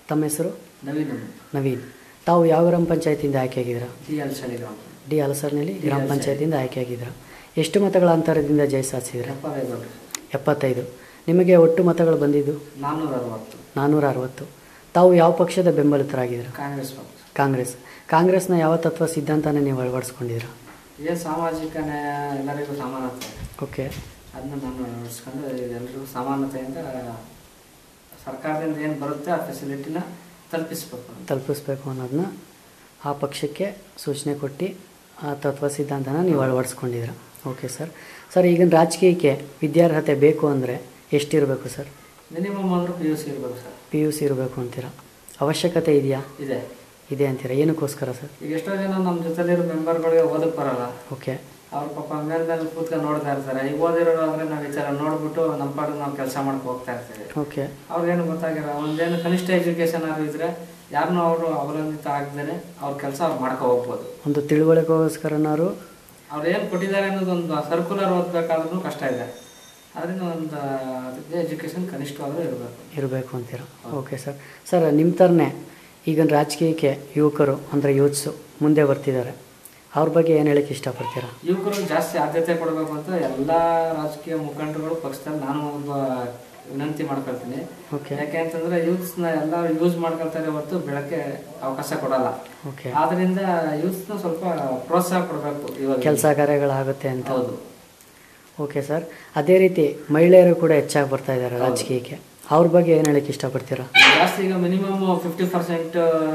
ತಮ್ಮ ಹೆಸರು? ನವೀನ್. ನವೀನ್. ತಾವು ಯಾವ ಗ್ರಾಮ ಪಂಚಾಯತಿಯಿಂದ ಆಯ್ಕೆಯಾಗಿದ್ದೀರಾ? ಡಿ ಹಲಸರ್ನಲ್ಲಿ ಗ್ರಾಮ ಪಂಚಾಯತಿಯಿಂದ ಆಯ್ಕೆಯಾಗಿದ್ದೀರಾ. ಎಷ್ಟು ಮತಗಳ ಅಂತರದಿಂದ ಜಯ ಸಾಧಿಸಿದ್ದೀರಾ? 75. ನಿಮಗೆ ಒಟ್ಟು ಮತಗಳು ಬಂದಿದ್ದು 460. ತಾವು ಯಾವ ಪಕ್ಷದ ಬೆಂಬಲಿತರಾಗಿದ್ದೀರಾ? ಕಾಂಗ್ರೆಸ್ನ ಯಾವ ತತ್ವ ಸಿದ್ಧಾಂತನ ನೀವು ಅಳವಡಿಸ್ಕೊಂಡಿದ್ದೀರಾ? ಸಾಮಾಜಿಕ ನ್ಯಾಯ, ಎಲ್ಲರಿಗೂ ಸಮಾನತೆ. ಓಕೆ. ಅದನ್ನ ನಾನು ಅಳವಡಿಸ್ಕೊಂಡು ಎಲ್ಲರಿಗೂ ಸಮಾನತೆಯಿಂದ ಸರ್ಕಾರದಿಂದ ಏನು ಬರುತ್ತೆ ಆ ಫೆಸಿಲಿಟಿನ ತಲುಪಿಸ್ಬೇಕು ಅನ್ನೋದನ್ನ ಆ ಪಕ್ಷಕ್ಕೆ ಸೂಚನೆ ಕೊಟ್ಟು ಆ ತತ್ವ ಸಿದ್ಧಾಂತನ ನೀವು ಅಳವಡಿಸ್ಕೊಂಡಿದ್ದೀರಾ. Okay sir. ಸರ್, ಈಗಿನ ರಾಜಕೀಯಕ್ಕೆ ವಿದ್ಯಾರ್ಹತೆ ಬೇಕು ಅಂದರೆ ಎಷ್ಟಿರಬೇಕು ಸರ್? ಮಿನಿಮಮ್ ಅಂದರೂ PUC ಇರಬೇಕು ಸರ್. PUC ಇರಬೇಕು ಅಂತೀರಾ? ಅವಶ್ಯಕತೆ ಇದೆಯಾ? ಇದೆ ಅಂತೀರಾ? ಏನಕ್ಕೋಸ್ಕರ ಸರ್? ಈಗ ಎಷ್ಟೋ ಜನ ನಮ್ಮ ಜೊತೆಲಿರೋ ಮೆಂಬರ್ಗಳಿಗೆ ಓದಕ್ಕೆ ಬರಲ್ಲ. ಓಕೆ. ಅವ್ರ ಪಾಪ ಮೇಲೆ ಕೂತ್ಕೊಂಡು ನೋಡ್ತಾ ಇರ್ತಾರೆ. ಈಗ ಓದಿರೋರು ಅಂದರೆ ನಾವು ಈ ಥರ ನೋಡ್ಬಿಟ್ಟು ನಮ್ಮ ಪಾಡು ನಾವು ಕೆಲಸ ಮಾಡ್ಕೊ ಹೋಗ್ತಾ ಇರ್ತೀವಿ. ಓಕೆ. ಅವ್ರಿಗೇನು ಗೊತ್ತಾಗಿರೋ ಒಂದೇನು ಕನಿಷ್ಠ ಎಜುಕೇಷನ್ ಆದ್ರೂ ಇದ್ರೆ ಯಾರನ್ನೂ ಅವರು ಅವಲಂಬಿತ ಆಗದೇನೆ ಅವ್ರ ಕೆಲಸ ಅವ್ರು ಮಾಡ್ಕೊ ಹೋಗ್ಬೋದು. ಒಂದು ತಿಳುವಳಿಕೆಗೋಸ್ಕರನಾರು ಅವ್ರು ಏನು ಕೊಟ್ಟಿದ್ದಾರೆ ಅನ್ನೋದು ಒಂದು ಸರ್ಕ್ಯುಲರ್ ಓದಬೇಕಾದ್ರೂ ಕಷ್ಟ ಇದೆ. ಅದರಿಂದ ಒಂದು ಅದಕ್ಕೆ ಎಜುಕೇಷನ್ ಕನಿಷ್ಠವಾದರೂ ಇರಬೇಕು ಅಂತೀರಾ? Okay sir. ಸರ್, ನಿಮ್ಮ ಥರನೇ ಈಗಿನ ರಾಜಕೀಯಕ್ಕೆ ಯುವಕರು ಅಂದರೆ ಯೂತ್ಸು ಮುಂದೆ ಬರ್ತಿದ್ದಾರೆ. ಅವ್ರ ಬಗ್ಗೆ ಏನು ಹೇಳಕ್ಕೆ ಇಷ್ಟಪಡ್ತೀರಾ? ಯುವಕರು ಜಾಸ್ತಿ ಆದ್ಯತೆ ಕೊಡಬೇಕು ಅಂತ ಎಲ್ಲ ರಾಜಕೀಯ ಮುಖಂಡರುಗಳು ಪಕ್ಷದಲ್ಲಿ ನಾನು ಒಬ್ಬ ವಿನಂತಿ ಮಾಡ್ಕೊಳ್ತೀನಿ. ಓಕೆ. ಯಾಕೆ ಅಂತಂದ್ರೆ ಯೂತ್ಸ್ನ ಎಲ್ಲರೂ ಯೂಸ್ ಮಾಡ್ಕೊಳ್ತಾರೆ ಹೊರತು ಬೆಳಕ್ಕೆ ಅವಕಾಶ ಕೊಡಲ್ಲ. ಓಕೆ. ಆದ್ರಿಂದ ಯೂತ್ಸ್ನ ಸ್ವಲ್ಪ ಪ್ರೋತ್ಸಾಹ ಕೊಡಬೇಕು. ಇವಾಗ ಕೆಲಸ ಕಾರ್ಯಗಳಾಗುತ್ತೆ ಅಂತ. ಹೌದು. Okay sir. ಅದೇ ರೀತಿ ಮಹಿಳೆಯರು ಕೂಡ ಹೆಚ್ಚಾಗಿ ಬರ್ತಾ ಇದ್ದಾರೆ ರಾಜಕೀಯಕ್ಕೆ. ಅವ್ರ ಬಗ್ಗೆ ಏನು ಹೇಳಕ್ಕೆ ಇಷ್ಟಪಡ್ತೀರಾ? ಜಾಸ್ತಿ ಈಗ ಮಿನಿಮಮ್ 50%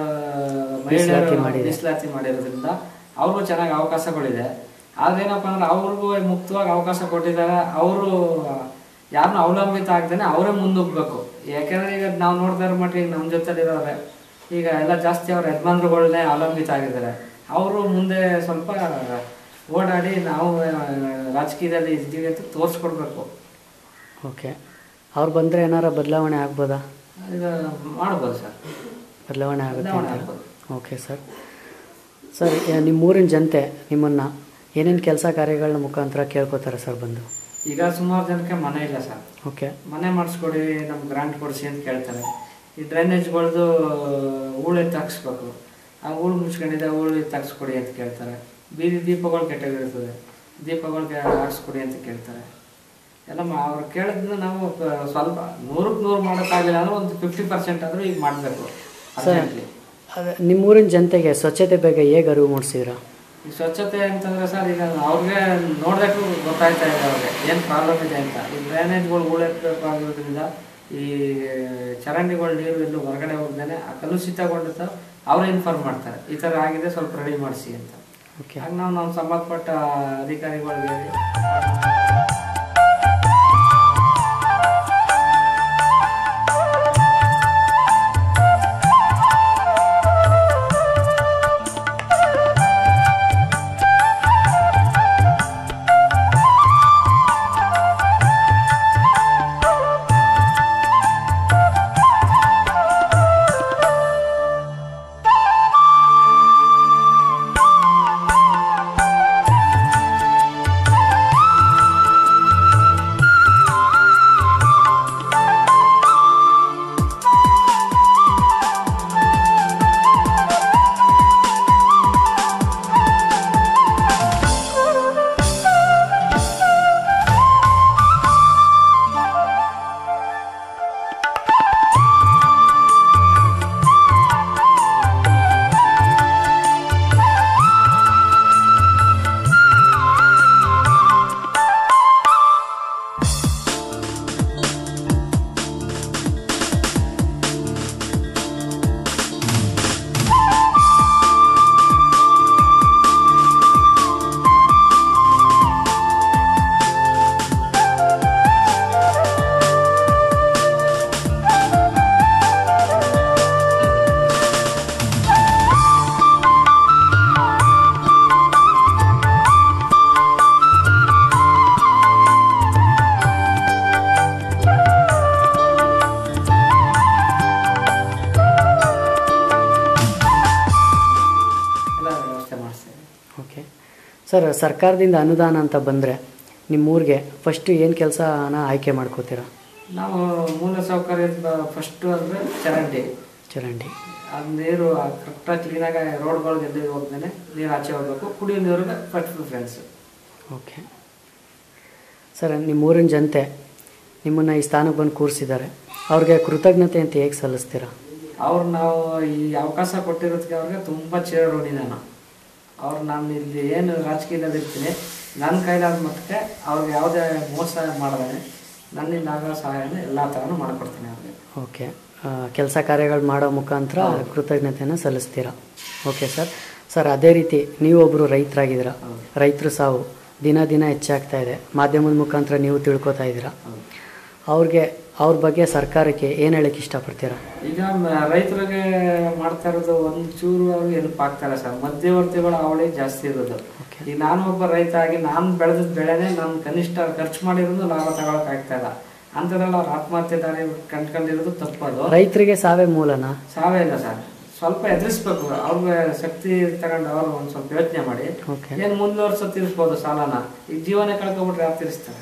ಮೀಸಲಾತಿ ಮಾಡಿರೋದ್ರಿಂದ ಅವ್ರಿಗೂ ಚೆನ್ನಾಗಿ ಅವಕಾಶಗಳಿದೆ. ಆದ್ರೇನಪ್ಪ ಅಂದ್ರೆ ಅವ್ರಿಗೂ ಮುಕ್ತವಾಗಿ ಅವಕಾಶ ಕೊಟ್ಟಿದ್ದಾರೆ. ಅವರು ಯಾರನ್ನೂ ಅವಲಂಬಿತ ಆಗ್ದೇನೆ ಅವರೇ ಮುಂದೋಗ್ಬೇಕು. ಯಾಕೆಂದ್ರೆ ಈಗ ನಾವು ನೋಡ್ತಾ ಇರೋ ಮಟ್ಟಿಗೆ ನಮ್ಮ ಜೊತೆಲಿರೋರೆ ಈಗ ಎಲ್ಲ ಜಾಸ್ತಿ ಅವ್ರ ಯಜಮಾನ್ರುಗಳನ್ನೇ ಅವಲಂಬಿತ ಆಗಿದ್ದಾರೆ. ಅವರು ಮುಂದೆ ಸ್ವಲ್ಪ ಓಡಾಡಿ ನಾವು ರಾಜಕೀಯದಲ್ಲಿ ಇದ್ದೀವಿ ಅಂತ ತೋರಿಸ್ಕೊಡ್ಬೇಕು. ಓಕೆ. ಅವ್ರು ಬಂದರೆ ಏನಾರ ಬದಲಾವಣೆ ಆಗ್ಬೋದಾ? ಇದು ಮಾಡ್ಬೋದು ಸರ್. ಬದಲಾವಣೆ ಆಗುತ್ತೆ. Okay sir. ಸರ್, ನಿಮ್ಮೂರಿನ ಜನತೆ ನಿಮ್ಮನ್ನು ಏನೇನು ಕೆಲಸ ಕಾರ್ಯಗಳನ್ನ ಮುಖಾಂತರ ಕೇಳ್ಕೊತಾರೆ ಸರ್ ಬಂದು? ಈಗ ಸುಮಾರು ಜನಕ್ಕೆ ಮನೆ ಇಲ್ಲ ಸರ್. ಓಕೆ. ಮನೆ ಮಾಡಿಸ್ಕೊಡಿ, ನಮ್ಗೆ ಗ್ರಾಂಟ್ ಕೊಡಿಸಿ ಅಂತ ಕೇಳ್ತಾರೆ. ಈ ಡ್ರೈನೇಜ್ಗಳದ್ದು ಹೂಳು ಎತ್ತಾಕ್ಸ್ಬೇಕು. ಆ ಹೂಳು ಮುಚ್ಕೊಂಡಿದೆ, ಹೂಳು ಎತ್ತಾಕ್ಸ್ಕೊಡಿ ಅಂತ ಕೇಳ್ತಾರೆ. ಬೀದಿ ದೀಪಗಳು ಕೆಟ್ಟೋಗಿರ್ತದೆ, ದೀಪಗಳಿಗೆ ಹಾಕ್ಸ್ಕೊಡಿ ಅಂತ ಕೇಳ್ತಾರೆ. ಎಲ್ಲ ಅವ್ರು ಕೇಳಿದ್ನ ನಾವು ಸ್ವಲ್ಪ 100ಕ್ಕೆ 100 ಮಾಡೋಕ್ಕಾಗಲಿಲ್ಲ ಅಂದ್ರೆ ಒಂದು 50% ಆದರೂ ಈಗ ಮಾಡಬೇಕು. ನಿಮ್ಮೂರಿನ ಜನತೆಗೆ ಸ್ವಚ್ಛತೆ ಬಗ್ಗೆ ಹೇಗೆ ಅರಿವು ಮೂಡಿಸಿದ್ರಾ? ಈ ಸ್ವಚ್ಛತೆ ಅಂತಂದರೆ ಸರ್, ಈಗ ಅವ್ರಿಗೆ ನೋಡಬೇಕು ಗೊತ್ತಾಯ್ತಾ ಇದೆ ಅವ್ರಿಗೆ ಏನು ಪ್ರಾಬ್ಲಮ್ ಇದೆ ಅಂತ. ಈ ಡ್ರೈನೇಜ್ಗಳು ಹೂಳೆತ್ತಬೇಕಾಗಿರೋದ್ರಿಂದ ಈ ಚರಂಡಿಗಳು ನೀರು ಎಲ್ಲೂ ಹೊರಗಡೆ ಹೋಗ್ದೇನೆ ಆ ಕಲುಷಿತಗೊಂಡಿರ್ತಾವೆ. ಅವರೇ ಇನ್ಫಾರ್ಮ್ ಮಾಡ್ತಾರೆ, ಈ ಥರ ಆಗಿದೆ, ಸ್ವಲ್ಪ ರೆಡಿ ಮಾಡಿಸಿ ಅಂತ. ಓಕೆ. ಆಗ ನಾವು ನಮ್ಮ ಸಂಬಂಧಪಟ್ಟ ಅಧಿಕಾರಿಗಳಿಗೆ ಸರ್, ಸರ್ಕಾರದಿಂದ ಅನುದಾನ ಅಂತ ಬಂದರೆ ನಿಮ್ಮೂರಿಗೆ ಫಸ್ಟು ಏನು ಕೆಲಸನ ಆಯ್ಕೆ ಮಾಡ್ಕೋತೀರಾ? ನಾವು ಮೂಲ ಸೌಕರ್ಯದ ಫಸ್ಟು ಅಂದರೆ ಚರಂಡಿ. ಅದು ನೀರು ಕರೆಕ್ಟಾಗಿ ಕ್ಲೀನಾಗಿ ರೋಡ್ಗಳಿಗೆ ಎಲ್ಲಿ ಹೋಗ್ದೇ ನೀರು ಆಚೆ ಹೋಗ್ಬೇಕು. ಕುಡಿಯೋ ನೀರಿಗೆ ಫಸ್ಟ್ ಪ್ರಿಫರೆನ್ಸ್. ಓಕೆ ಸರ್, ನಿಮ್ಮ ಊರಿನ ಜನತೆ ನಿಮ್ಮನ್ನು ಈ ಸ್ಥಾನಕ್ಕೆ ಬಂದು ಕೂರಿಸಿದ್ದಾರೆ, ಅವ್ರಿಗೆ ಕೃತಜ್ಞತೆ ಅಂತ ಹೇಗೆ ಸಲ್ಲಿಸ್ತೀರಾ? ಅವ್ರು ನಾವು ಈ ಅವಕಾಶ ಕೊಟ್ಟಿರೋದಕ್ಕೆ ಅವ್ರಿಗೆ ತುಂಬ ಚಿರಋಣಿ ನಾನು. ಅವ್ರು ನಾನು ಇಲ್ಲಿ ಏನು ರಾಜಕೀಯದಲ್ಲಿ ಇರ್ತೀನಿ, ನನ್ನ ಕೈಲಾದ ಮಟ್ಟಕ್ಕೆ ಅವ್ರಿಗೆ ಯಾವುದೇ ಮೋಸ ಮಾಡಿದ್ರೆ ನನ್ನಿಂದ ಆಗೋ ಸಹಾಯನ ಎಲ್ಲ ಥರನೂ ಮಾಡಿಕೊಡ್ತೀನಿ ಅವ್ರಿಗೆ. ಓಕೆ, ಕೆಲಸ ಕಾರ್ಯಗಳು ಮಾಡೋ ಮುಖಾಂತರ ಕೃತಜ್ಞತೆಯನ್ನು ಸಲ್ಲಿಸ್ತೀರಾ. ಓಕೆ ಸರ್, ಅದೇ ರೀತಿ ನೀವೊಬ್ಬರು ರೈತರಾಗಿದ್ದೀರಾ. ರೈತರ ಸಾವು ದಿನ ದಿನ ಹೆಚ್ಚಾಗ್ತಾ ಇದೆ, ಮಾಧ್ಯಮದ ಮುಖಾಂತರ ನೀವು ತಿಳ್ಕೊತಾ ಇದ್ದೀರಾ. ಅವ್ರ ಬಗ್ಗೆ ಸರ್ಕಾರಕ್ಕೆ ಏನು ಹೇಳಕ್ಕೆ ಇಷ್ಟಪಡ್ತೀರಾ? ಈಗ ರೈತರಿಗೆ ಮಾಡ್ತಾ ಇರೋದು ಒಂಚೂರು ಅವ್ರಿಗೆ ಹೆಲ್ಪ್ ಆಗ್ತಾರೆ ಸರ್. ಮಧ್ಯವರ್ತಿಗಳು ಅವಳಿಗೆ ಜಾಸ್ತಿ ಇರೋದು. ಈಗ ನಾನು ಒಬ್ಬ ರೈತ ಆಗಿ ನಾನು ಬೆಳೆದ ಬೆಳೆನೇ ನಾನು ಕನಿಷ್ಠ ಖರ್ಚು ಮಾಡಿರೋದು ಲಾಭ ತಗೊಳಕ್ ಆಗ್ತಾ ಇಲ್ಲ. ಅಂಥದ್ರಲ್ಲಿ ಅವ್ರು ಆತ್ಮಹತ್ಯೆ ದಾರಿ ಕಂಡ್ಕೊಂಡಿರೋದು ತಪ್ಪದು. ರೈತರಿಗೆ ಸಾವೇ ಮೂಲನಾ? ಸಾವೇ ಇಲ್ಲ ಸರ್, ಸ್ವಲ್ಪ ಎದುರಿಸ್ಬೇಕು. ಅವ್ರಿಗೆ ಶಕ್ತಿ ತಗೊಂಡು ಅವ್ರು ಒಂದು ಸ್ವಲ್ಪ ಯೋಚನೆ ಮಾಡಿ ಏನು ಮುಂದೆ ವರ್ಷ ತೀರಿಸ್ಬೋದು ಸಾಲನ. ಈಗ ಜೀವನ ಕಳ್ಕೊಬಿಟ್ರೆ ಯಾರು ತೀರಿಸ್ತಾರೆ?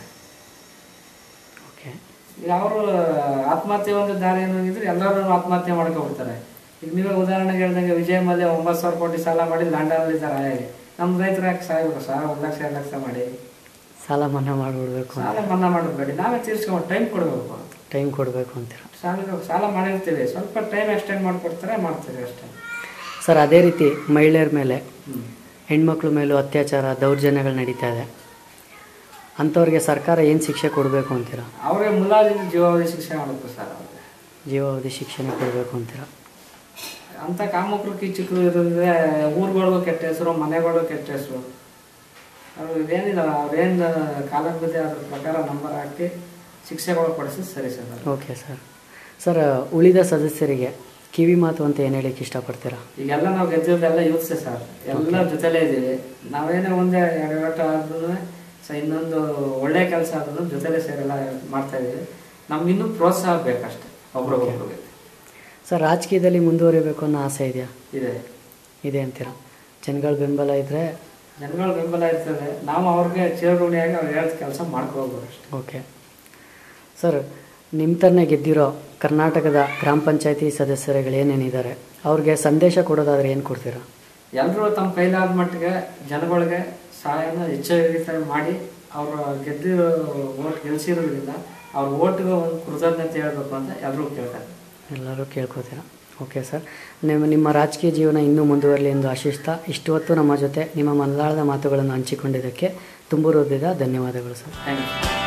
ಈಗ ಅವರು ಆತ್ಮಹತ್ಯೆ ಒಂದು ದಾರಿ ಏನಾಗಿದ್ರೆ ಎಲ್ಲರೂ ಆತ್ಮಹತ್ಯೆ ಮಾಡ್ಕೊಬಿಡ್ತಾರೆ. ಈಗ ನೀವೇ ಉದಾಹರಣೆಗೆ ಹೇಳ್ದಂಗೆ ವಿಜಯ ಮಲ್ಯ 9,000 ಕೋಟಿ ಸಾಲ ಮಾಡಿ ಲಂಡನ್ನಲ್ಲಿ ಇದ್ದಾರೆ. ಹಾಗೆ ನಮ್ಮ ರೈತರು ಯಾಕೆ ಸಾಯ್ಬೇಕು ಸರ್? 1 ಲಕ್ಷ 2 ಲಕ್ಷ ಮಾಡಿ ಸಾಲ ಮನ್ನಾ ಮಾಡಿಬಿಡ್ಬೇಕು. ಸಾಲ ಮನ್ನಾ ಮಾಡಬೇಡಿ, ನಾವೇ ತೀರ್ಸ್ಕೊಂಡು ಟೈಮ್ ಕೊಡಬೇಕು ಅಂತೀರ. ಸಾಲ ಮಾಡಿರ್ತೀವಿ, ಸ್ವಲ್ಪ ಟೈಮ್ ಎಕ್ಸ್ಟೆಂಡ್ ಮಾಡಿಕೊಡ್ತಾರೆ, ಮಾಡ್ತೀವಿ ಅಷ್ಟೇ ಸರ್. ಅದೇ ರೀತಿ ಮಹಿಳೆಯರ ಮೇಲೆ, ಹೆಣ್ಮಕ್ಳ ಮೇಲೂ ಅತ್ಯಾಚಾರ ದೌರ್ಜನ್ಯಗಳು ನಡೀತಾ ಇದೆ. ಅಂಥವ್ರಿಗೆ ಸರ್ಕಾರ ಏನು ಶಿಕ್ಷೆ ಕೊಡಬೇಕು ಅಂತೀರಾ? ಅವ್ರಿಗೆ ಮುಲಾಜಿನ ಜೀವಾವಧಿ ಶಿಕ್ಷೆ ಮಾಡಬೇಕು ಸರ್. ಅವ್ರಿಗೆ ಜೀವಾವಧಿ ಶಿಕ್ಷೆನ ಕೊಡಬೇಕು ಅಂತೀರಾ? ಅಂಥ ಕಾಮಕರು ಕೀಚಕರು ಇರೋದ್ರೆ ಊರುಗಳಿಗೂ ಕೆಟ್ಟ ಹೆಸರು, ಮನೆಗಳಿಗೂ ಕೆಟ್ಟ ಹೆಸರು. ಅವ್ರಿಗೇನಿಲ್ಲ, ಅವ್ರೇನು ಕಾಲಬದ್ಧ ಅದ್ರ ಪ್ರಕಾರ ನಂಬರ್ ಹಾಕಿ ಶಿಕ್ಷೆಗಳು ಕೊಡಿಸಿ ಸರಿ ಸರ್. ಓಕೆ ಸರ್, ಉಳಿದ ಸದಸ್ಯರಿಗೆ ಕಿವಿ ಮಾತು ಅಂತ ಏನು ಹೇಳಕ್ಕೆ ಇಷ್ಟಪಡ್ತೀರಾ? ಈಗೆಲ್ಲ ನಾವು ಗೆದ್ದಿರೋದೆಲ್ಲ ಯೂತ್ಸೇ ಸರ್, ಎಲ್ಲ ಜೊತೆಲೇ ಇದ್ದೀವಿ. ನಾವೇನೇ ಒಂದೇ 2 ಆಟ ಆದ್ರೂ ಇನ್ನೊಂದು ಒಳ್ಳೆ ಕೆಲಸ ಆದ್ರೂ ಜೊತೆಲೇ ಸೇರೆಲ್ಲ ಮಾಡ್ತಾ ಇದ್ದೀವಿ. ನಮ್ಗೆ ಇನ್ನೂ ಪ್ರೋತ್ಸಾಹ ಬೇಕಷ್ಟೆ ಒಬ್ರಿಗೊಬ್ರಿಗೆ. ಸರ್, ರಾಜಕೀಯದಲ್ಲಿ ಮುಂದುವರಿಬೇಕು ಅನ್ನೋ ಆಸೆ ಇದೆಯಾ? ಇದೆ ಅಂತೀರಾ? ಜನಗಳ ಬೆಂಬಲ ಇರ್ತದೆ, ನಾವು ಅವ್ರಿಗೆ ಚಿರಋಣಿಯಾಗಿ ಅವ್ರು ಹೇಳಿದ ಕೆಲಸ ಮಾಡ್ಕೋಬೋದು ಅಷ್ಟೇ. ಓಕೆ ಸರ್, ನಿಮ್ಮ ಥರನೇ ಗೆದ್ದಿರೋ ಕರ್ನಾಟಕದ ಗ್ರಾಮ ಪಂಚಾಯತಿ ಸದಸ್ಯರುಗಳು ಏನೇನಿದ್ದಾರೆ ಅವ್ರಿಗೆ ಸಂದೇಶ ಕೊಡೋದಾದ್ರೆ ಏನು ಕೊಡ್ತೀರಾ? ಎಲ್ಲರೂ ತಮ್ಮ ಕೈಲಾದ ಮಟ್ಟಿಗೆ ಜನಗಳಿಗೆ ಸಹಾಯನ ಹೆಚ್ಚಾಗಿ ಮಾಡಿ ಅವರು ಗೆಲ್ಸಿರೋದ್ರಿಂದ ಅವ್ರ ಓಟ್ಗೆ ಒಂದು ಕೃತಜ್ಞತೆ ಹೇಳ್ಬೇಕು ಅಂತ ಎಲ್ಲರೂ ಕೇಳ್ಕೊತೀರಾ. ಓಕೆ ಸರ್, ನಿಮ್ಮ ರಾಜಕೀಯ ಜೀವನ ಇನ್ನೂ ಮುಂದುವರಲಿ ಎಂದು ಆಶಿಸ್ತಾ ಇಷ್ಟು ಹೊತ್ತು ನಮ್ಮ ಜೊತೆ ನಿಮ್ಮ ಮನದಾಳದ ಮಾತುಗಳನ್ನು ಹಂಚಿಕೊಂಡಿದ್ದಕ್ಕೆ ತುಂಬ ಹೃದಯದ ಧನ್ಯವಾದಗಳು ಸರ್. Thank you.